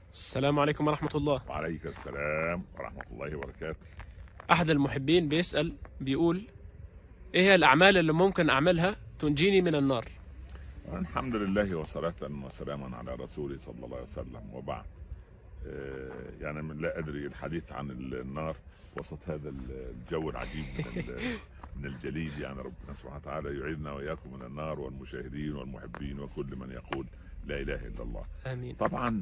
السلام عليكم ورحمة الله. وعليك السلام ورحمة الله وبركاته. أحد المحبين بيسأل بيقول: إيه هي الأعمال اللي ممكن أعملها تنجيني من النار؟ الحمد لله وصلاة وسلاما على رسوله صلى الله عليه وسلم، وبعد. يعني لا أدري الحديث عن النار وسط هذا الجو العجيب من الجليد. يعني ربنا سبحانه وتعالى يعيذنا وإياكم من النار، والمشاهدين والمحبين وكل من يقول لا إله إلا الله. آمين. طبعا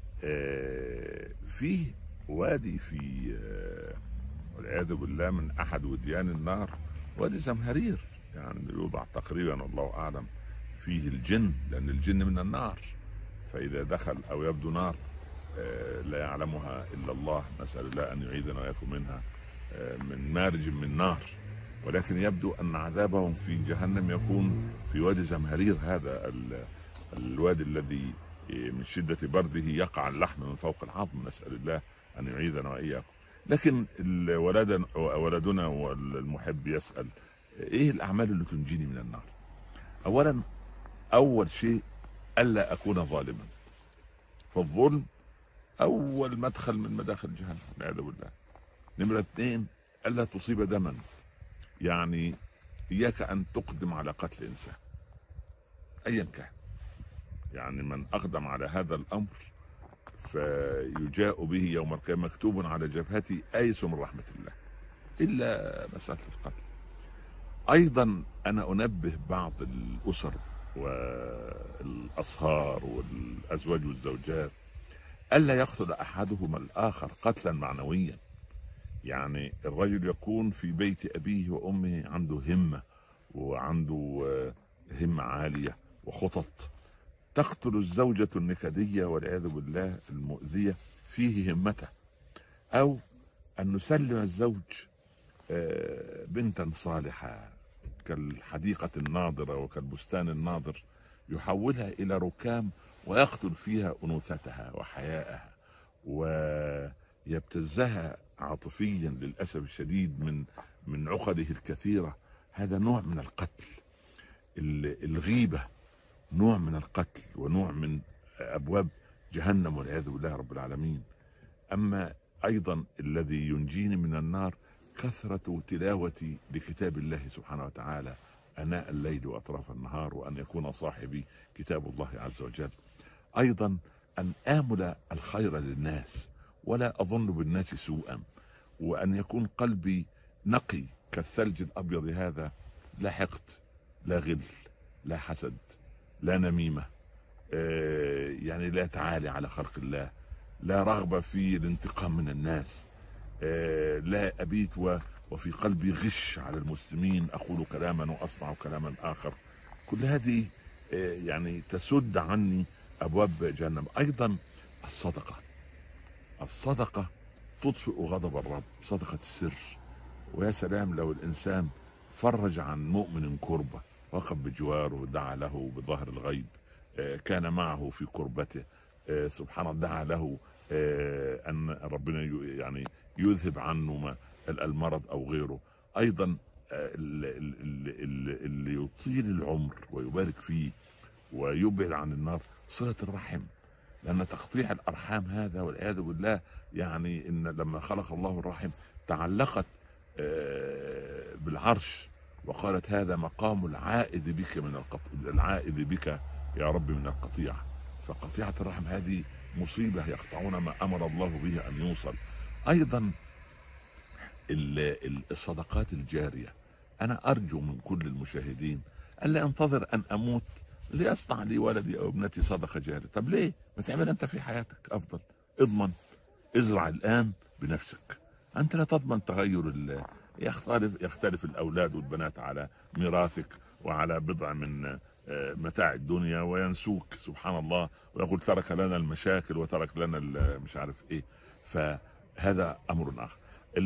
فيه وادي في والعياذ بالله من احد وديان النار، وادي زمهرير، يعني يوضع تقريبا والله اعلم فيه الجن، لان الجن من النار. فاذا دخل او يبدو نار لا يعلمها الا الله، نسال الله ان يعيذنا واياكم منها، من مارج من نار. ولكن يبدو ان عذابهم في جهنم يكون في وادي زمهرير، هذا الوادي الذي من شدة برده يقع اللحم من فوق العظم، نسأل الله أن يعيذنا وإياكم. لكن ولدنا والمحب يسأل: إيه الأعمال اللي تنجيني من النار؟ أولا، أول شيء ألا أكون ظالما، فالظلم أول مدخل من مداخل جهنم والعياذ بالله. نمرة 2، ألا تصيب دما، يعني إياك أن تقدم على قتل إنسان أيا كان. يعني من أقدم على هذا الأمر فيجاء به يوم القيامة مكتوب على جبهته آيس من رحمة الله، إلا مسألة القتل. أيضا أنا أنبه بعض الأسر والأصهار والأزواج والزوجات ألا يقتل أحدهما الآخر قتلا معنويا. يعني الرجل يكون في بيت أبيه وأمه عنده همة، وعنده همة عالية وخطط، تقتل الزوجة النكدية والعياذ بالله المؤذية فيه همته، أو أن نسلم الزوج بنتا صالحة كالحديقة الناضرة وكالبستان الناضر، يحولها إلى ركام ويقتل فيها أنوثتها وحياءها ويبتزها عاطفيا للأسف الشديد من عقده الكثيرة. هذا نوع من القتل. الغيبة نوع من القتل ونوع من أبواب جهنم والعياذ بالله رب العالمين. أما أيضا الذي ينجيني من النار كثرة تلاوتي لكتاب الله سبحانه وتعالى أناء الليل وأطراف النهار، وأن يكون صاحبي كتاب الله عز وجل. أيضا أن آمل الخير للناس ولا أظن بالناس سوءا، وأن يكون قلبي نقي كالثلج الأبيض هذا، لا حقد، لا غل، لا حسد، لا نميمة، يعني لا تعالي على خلق الله، لا رغبة في الانتقام من الناس، لا أبيت وفي قلبي غش على المسلمين، أقول كلاما وأصنع كلاما آخر. كل هذه يعني تسد عني أبواب جهنم. أيضا الصدقة تطفئ غضب الرب، صدقة السر. ويا سلام لو الإنسان فرج عن مؤمن كربة، وقف بجواره ودعا له بظهر الغيب، كان معه في كربته، سبحان الله، دعا له أن ربنا يعني يذهب عنه المرض أو غيره. أيضا اللي يطيل العمر ويبارك فيه ويبعد عن النار صلة الرحم، لأن تقطيع الأرحام هذا والعياذ بالله، يعني إن لما خلق الله الرحم تعلقت بالعرش، وقالت هذا مقام العائد بك العائد بك يا رب من القطيعة. فقطيعة الرحم هذه مصيبة، يقطعون ما أمر الله به أن يوصل. أيضا الصدقات الجارية. أنا أرجو من كل المشاهدين ألا أنتظر أن أموت ليصنع لي ولدي أو ابنتي صدقة جارية. طب ليه؟ ما تعمل أنت في حياتك أفضل. اضمن، ازرع الآن بنفسك. أنت لا تضمن تغير يختلف الأولاد والبنات على ميراثك وعلى بضع من متاع الدنيا، وينسوك سبحان الله، ويقول ترك لنا المشاكل وترك لنا مش عارف ايه. فهذا امر اخر.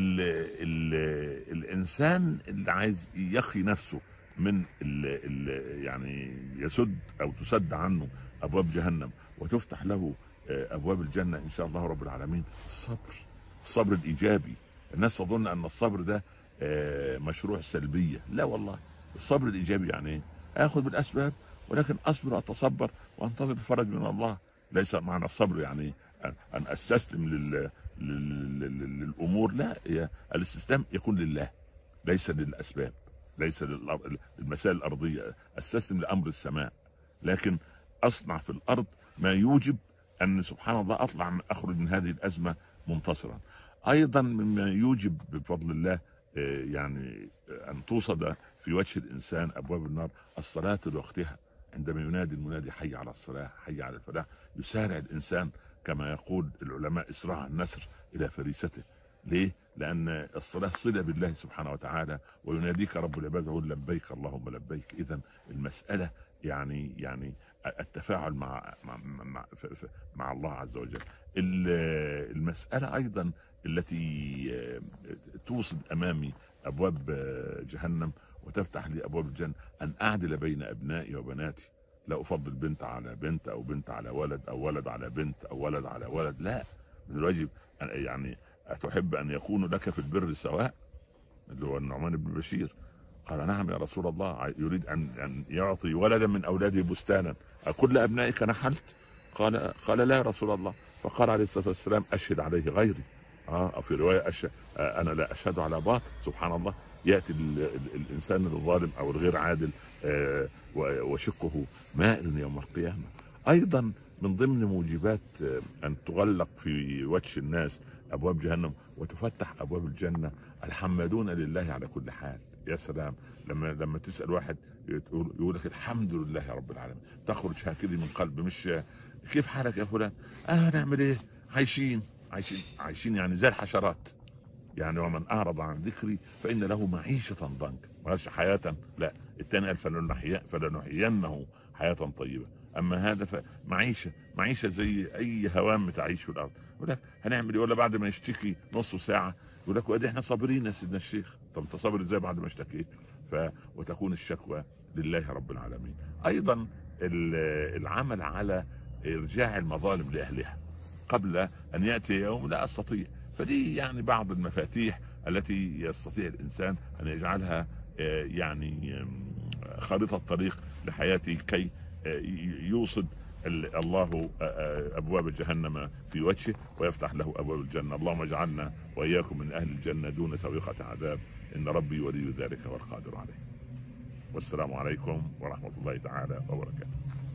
الانسان اللي عايز يقي نفسه من يعني يسد او تسد عنه ابواب جهنم وتفتح له ابواب الجنه ان شاء الله رب العالمين، الصبر الايجابي. الناس تظن ان الصبر ده مشروع سلبيه، لا والله. الصبر الايجابي يعني ايه؟ اخذ بالاسباب ولكن اصبر واتصبر وانتظر الفرج من الله. ليس معنى الصبر يعني ان استسلم للامور، لا، الاستسلام يكون لله ليس للاسباب، ليس للمسائل الارضيه. استسلم لامر السماء، لكن اصنع في الارض ما يوجب ان سبحان الله اخرج من هذه الازمه منتصرا. ايضا مما يوجب بفضل الله يعني ان توصد في وجه الانسان ابواب النار الصلاه لوقتها. عندما ينادي المنادي حي على الصلاه حي على الفلاح، يسارع الانسان كما يقول العلماء اسراع النسر الى فريسته. ليه؟ لان الصلاه صله بالله سبحانه وتعالى، ويناديك رب العباد يقول لبيك اللهم لبيك. اذا المساله يعني التفاعل مع الله عز وجل. المساله ايضا التي توصد امامي ابواب جهنم وتفتح لي ابواب الجنه، ان اعدل بين ابنائي وبناتي. لا افضل بنت على بنت او بنت على ولد او ولد على بنت او ولد على ولد، لا، من الواجب يعني اتحب ان يكون لك في البر سواء، اللي هو النعمان بن بشير. قال نعم يا رسول الله، يريد ان يعطي ولدا من اولاده بستانا، كل ابنائك نحلت؟ قال لا يا رسول الله. فقال عليه الصلاه والسلام اشهد عليه غيري. أو في روايه انا لا اشهد على باطل. سبحان الله، ياتي الانسان الظالم او الغير عادل وشقه مائل يوم القيامه. ايضا من ضمن موجبات ان تغلق في وجه الناس ابواب جهنم وتفتح ابواب الجنه الحمادون لله على كل حال. يا سلام، لما تسال واحد يقول لك الحمد لله رب العالمين، تخرج هكذا من قلب، مش كيف حالك يا فلان، نعمل ايه، عايشين يعني زي الحشرات. يعني ومن اعرض عن ذكري فان له معيشه ضنكا. ما قالش حياه، لا، الثاني قال فلنحيينه حياه طيبه. اما هذا فمعيشه زي اي هوام تعيش في الارض. يقول لك هنعمل ايه، ولا بعد ما يشتكي نص ساعه يقول لك وادي احنا صابرين يا سيدنا الشيخ. طب انت صابر ازاي بعد ما اشتكيت؟ وتكون الشكوى لله رب العالمين. ايضا العمل على ارجاع المظالم لاهلها قبل ان ياتي يوم لا استطيع. فدي يعني بعض المفاتيح التي يستطيع الانسان ان يجعلها يعني خارطة طريق لحياته كي يوصد الله ابواب جهنم في وجهه ويفتح له ابواب الجنه. اللهم اجعلنا واياكم من اهل الجنه دون سابقه عذاب، ان ربي ولي ذلك والقادر عليه. والسلام عليكم ورحمه الله تعالى وبركاته.